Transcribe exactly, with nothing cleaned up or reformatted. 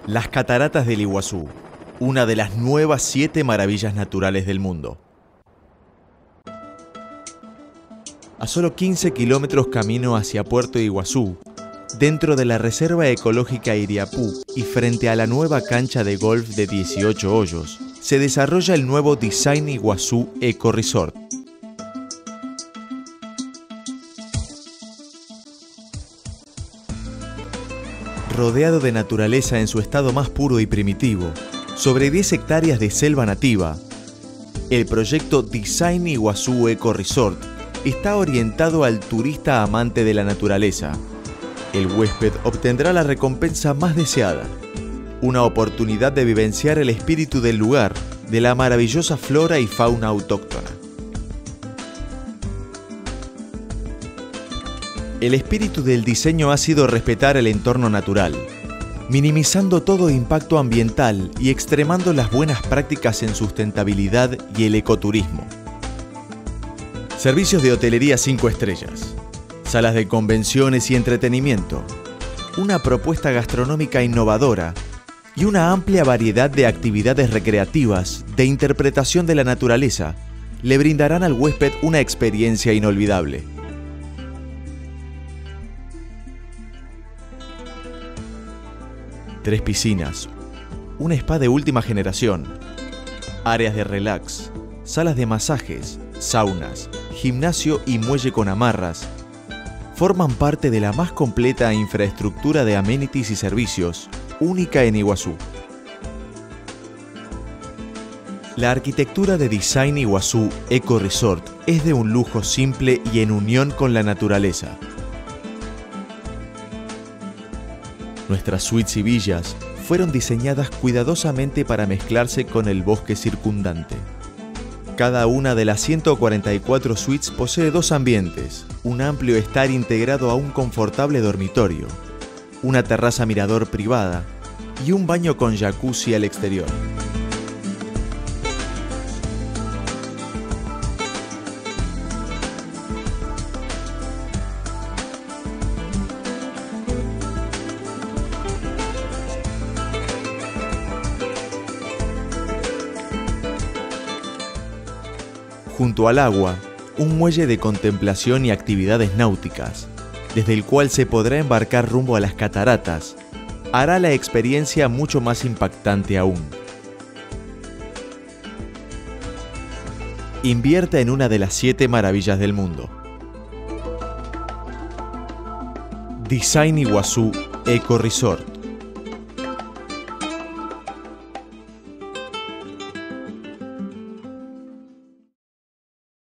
Las Cataratas del Iguazú, una de las nuevas siete maravillas naturales del mundo. A solo quince kilómetros camino hacia Puerto Iguazú, dentro de la Reserva Ecológica Iriapú y frente a la nueva cancha de golf de dieciocho hoyos, se desarrolla el nuevo Design Iguazú Eco Resort. Rodeado de naturaleza en su estado más puro y primitivo, sobre diez hectáreas de selva nativa, el proyecto Design Iguazú Eco Resort está orientado al turista amante de la naturaleza. El huésped obtendrá la recompensa más deseada, una oportunidad de vivenciar el espíritu del lugar, de la maravillosa flora y fauna autóctona. El espíritu del diseño ha sido respetar el entorno natural, minimizando todo impacto ambiental y extremando las buenas prácticas en sustentabilidad y el ecoturismo. Servicios de hotelería cinco estrellas, salas de convenciones y entretenimiento, una propuesta gastronómica innovadora y una amplia variedad de actividades recreativas de interpretación de la naturaleza le brindarán al huésped una experiencia inolvidable. Tres piscinas, un spa de última generación, áreas de relax, salas de masajes, saunas, gimnasio y muelle con amarras forman parte de la más completa infraestructura de amenities y servicios, única en Iguazú. La arquitectura de Design Iguazú Eco Resort es de un lujo simple y en unión con la naturaleza. Nuestras suites y villas fueron diseñadas cuidadosamente para mezclarse con el bosque circundante. Cada una de las ciento cuarenta y cuatro suites posee dos ambientes, un amplio estar integrado a un confortable dormitorio, una terraza mirador privada y un baño con jacuzzi al exterior. Junto al agua, un muelle de contemplación y actividades náuticas, desde el cual se podrá embarcar rumbo a las cataratas, hará la experiencia mucho más impactante aún. Invierta en una de las siete maravillas del mundo. Design Iguazú Eco Resort.